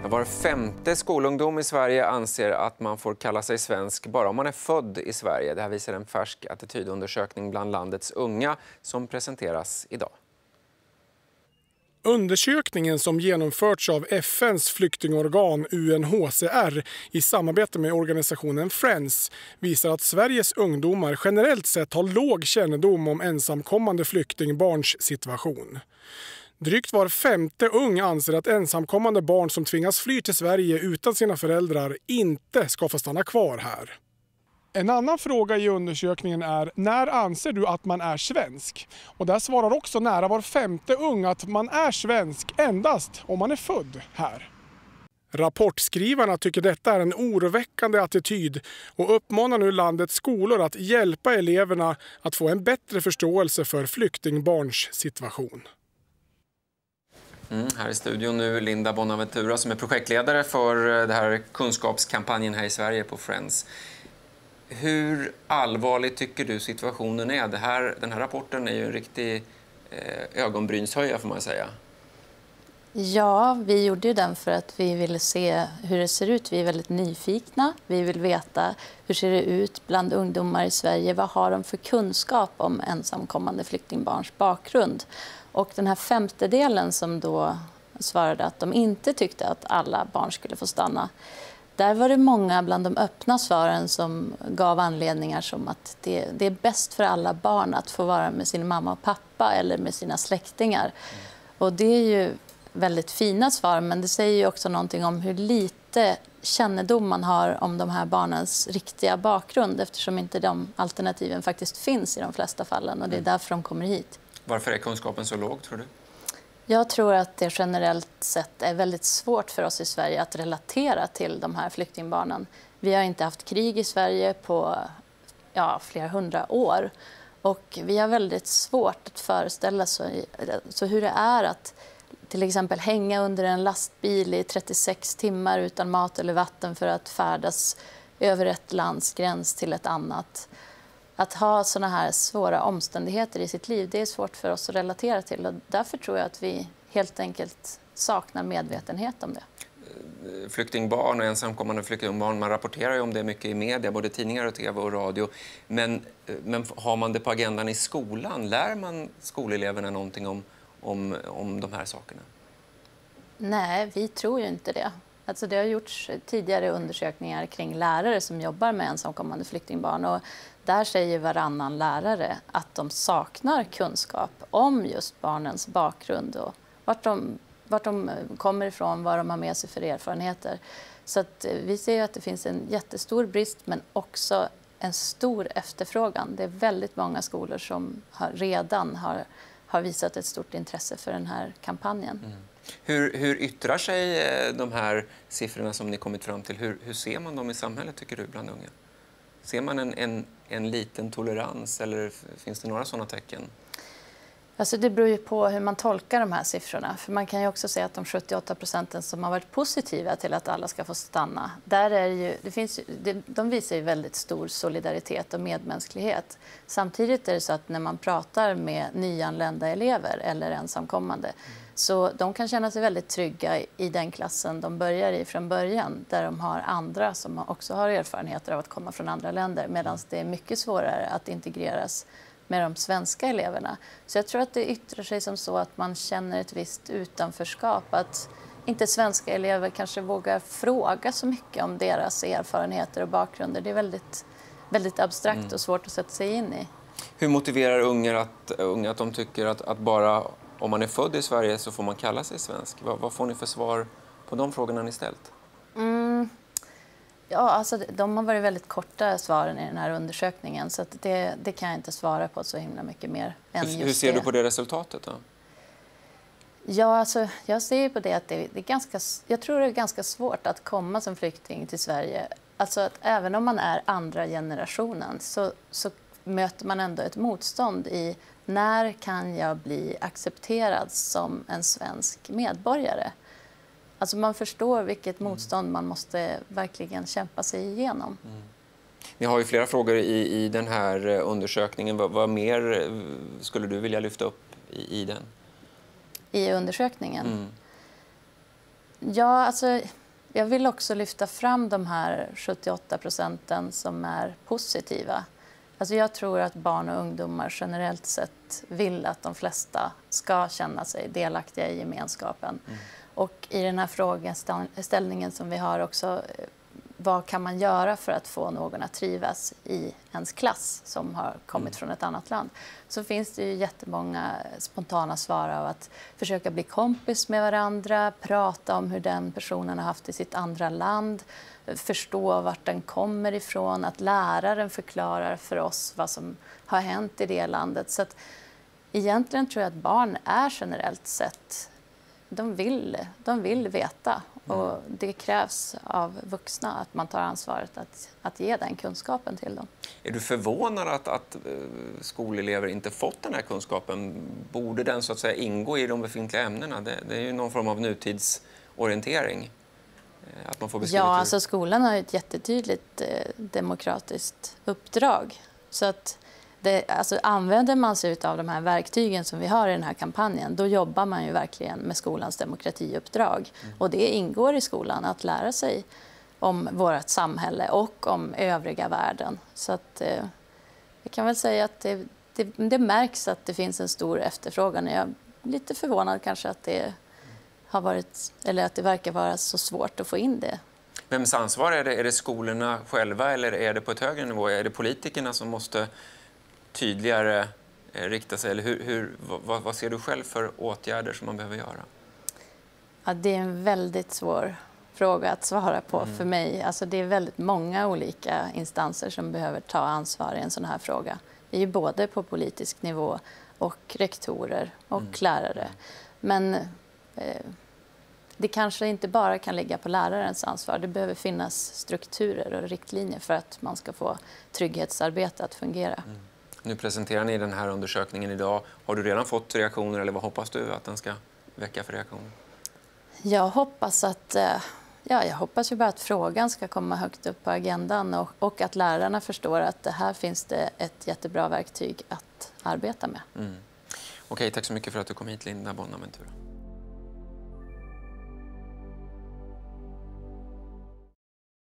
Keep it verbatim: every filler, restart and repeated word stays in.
Var femte skolungdom i Sverige anser att man får kalla sig svensk bara om man är född i Sverige. Det här visar en färsk attitydundersökning bland landets unga som presenteras idag. Undersökningen som genomförts av F N:s flyktingorgan U N H C R i samarbete med organisationen Friends visar att Sveriges ungdomar generellt sett har låg kännedom om ensamkommande flyktingbarns situation. Drygt var femte ung anser att ensamkommande barn som tvingas fly till Sverige utan sina föräldrar inte ska få stanna kvar här. En annan fråga i undersökningen är: när anser du att man är svensk? Och där svarar också nära var femte ung att man är svensk endast om man är född här. Rapportskrivarna tycker detta är en oroväckande attityd och uppmanar nu landets skolor att hjälpa eleverna att få en bättre förståelse för flyktingbarns situation. Mm, här i studion nu Linda Bonaventura som är projektledare för det här kunskapskampanjen här i Sverige på Friends. Hur allvarlig tycker du situationen är? Det här, den här rapporten är ju en riktig eh, ögonbrynshöja får man säga. Ja, vi gjorde ju den för att vi ville se hur det ser ut. Vi är väldigt nyfikna. Vi vill veta hur ser det ut bland ungdomar i Sverige. Vad har de för kunskap om ensamkommande flyktingbarns bakgrund? Och den här femtedelen som då svarade att de inte tyckte att alla barn skulle få stanna. Där var det många bland de öppna svaren som gav anledningar som att det, det är bäst för alla barn att få vara med sin mamma och pappa eller med sina släktingar. Mm. Och det är ju väldigt fina svar, men det säger ju också någonting om hur lite kännedom man har om de här barnens riktiga bakgrund eftersom inte de alternativen faktiskt finns i de flesta fallen och det är därför de kommer hit. Varför är kunskapen så låg tror du? Jag tror att det generellt sett är väldigt svårt för oss i Sverige att relatera till de här flyktingbarnen. Vi har inte haft krig i Sverige på ja, flera hundra år och vi har väldigt svårt att föreställa oss så hur det är att till exempel hänga under en lastbil i trettiosex timmar utan mat eller vatten för att färdas över ett lands gräns till ett annat. Att ha såna här svåra omständigheter i sitt liv, det är svårt för oss att relatera till. Och därför tror jag att vi helt enkelt saknar medvetenhet om det. Flyktingbarn och ensamkommande flyktingbarn, man rapporterar ju om det mycket i media, både tidningar och tv och radio. Men, men har man det på agendan i skolan? Lär man skoleleverna någonting om, om, om de här sakerna? Nej, vi tror ju inte det. Alltså det har gjorts tidigare undersökningar kring lärare som jobbar med ensamkommande flyktingbarn och där säger varannan lärare att de saknar kunskap om just barnens bakgrund och vart de, vart de kommer ifrån, vad de har med sig för erfarenheter. Så att vi ser att det finns en jättestor brist men också en stor efterfrågan. Det är väldigt många skolor som har, redan har, har visat ett stort intresse för den här kampanjen. Mm. Hur, hur yttrar sig de här siffrorna som ni kommit fram till? Hur, hur ser man dem i samhället tycker du bland unga? Ser man en, en, en liten tolerans eller finns det några sådana tecken? Alltså det beror ju på hur man tolkar de här siffrorna. För man kan ju också säga att de sjuttioåtta procenten som har varit positiva till att alla ska få stanna, där är ju, det finns, det, de visar ju väldigt stor solidaritet och medmänsklighet. Samtidigt är det så att när man pratar med nyanlända elever eller ensamkommande mm. så de kan känna sig väldigt trygga i den klassen de börjar i från början där de har andra som också har erfarenheter av att komma från andra länder medan det är mycket svårare att integreras med de svenska eleverna. Så jag tror att det yttrar sig som så att man känner ett visst utanförskap. Att inte svenska elever kanske vågar fråga så mycket om deras erfarenheter och bakgrunder. Det är väldigt, väldigt abstrakt mm. och svårt att sätta sig in i. Hur motiverar unga att, unga att de tycker att, att bara om man är född i Sverige så får man kalla sig svensk? Vad, vad får ni för svar på de frågorna ni ställt? Mm. Ja, alltså de har varit väldigt korta svaren i den här undersökningen så att det, det kan jag inte svara på så himla mycket mer än hur, just hur ser det. du på det resultatet då? Ja, alltså jag ser på det att det, det är ganska, jag tror det är ganska svårt att komma som flykting till Sverige. Alltså att även om man är andra generationen så, så möter man ändå ett motstånd i när kan jag bli accepterad som en svensk medborgare? Alltså man förstår vilket motstånd man måste verkligen kämpa sig igenom. Mm. Ni har ju flera frågor i, i den här undersökningen. Vad, vad mer skulle du vilja lyfta upp i, i den? I undersökningen? Mm. Ja, alltså, jag vill också lyfta fram de här sjuttioåtta procenten som är positiva. Alltså, jag tror att barn och ungdomar generellt sett vill att de flesta ska känna sig delaktiga i gemenskapen. Mm. Och i den här frågeställningen som vi har också, vad kan man göra för att få någon att trivas i ens klass som har kommit mm. från ett annat land, så finns det ju jättemånga spontana svar av att försöka bli kompis med varandra, prata om hur den personen har haft i sitt andra land, förstå vart den kommer ifrån, att läraren förklarar för oss vad som har hänt i det landet. Så att egentligen tror jag att barn är generellt sett, de vill, de vill veta. Och det krävs av vuxna att man tar ansvaret att, att ge den kunskapen till dem. Är du förvånad att, att skolelever inte fått den här kunskapen? Borde den så att säga ingå i de befintliga ämnena? Det, det är ju någon form av nutidsorientering. Att man får ja, hur... alltså skolan har ett jättetydligt eh, demokratiskt uppdrag. Så att det, alltså, använder man sig av de här verktygen som vi har i den här kampanjen, då jobbar man ju verkligen med skolans demokratiuppdrag. Mm. Och det ingår i skolan att lära sig om vårt samhälle och om övriga världen. Så att, eh, jag kan väl säga att det, det, det märks att det finns en stor efterfrågan. Jag är lite förvånad kanske att det har varit, eller att det verkar vara så svårt att få in det. Vems ansvar är det? Är det skolorna själva eller är det på ett högre nivå? Är det politikerna som måste tydligare rikta sig? Eller hur, hur, vad, vad ser du själv för åtgärder som man behöver göra? Ja, det är en väldigt svår fråga att svara på mm. för mig. Alltså, det är väldigt många olika instanser som behöver ta ansvar i en sån här fråga. Det är ju både på politisk nivå och rektorer och mm. lärare. Men eh, det kanske inte bara kan ligga på lärarens ansvar. Det behöver finnas strukturer och riktlinjer för att man ska få trygghetsarbete att fungera. Mm. Nu presenterar ni den här undersökningen idag. Har du redan fått reaktioner eller vad hoppas du att den ska väcka för reaktioner? Jag hoppas att, ja, jag hoppas ju bara att frågan ska komma högt upp på agendan och, och att lärarna förstår att det här finns det ett jättebra verktyg att arbeta med. Mm. Okej, tack så mycket för att du kom hit, Linda Bonaventura.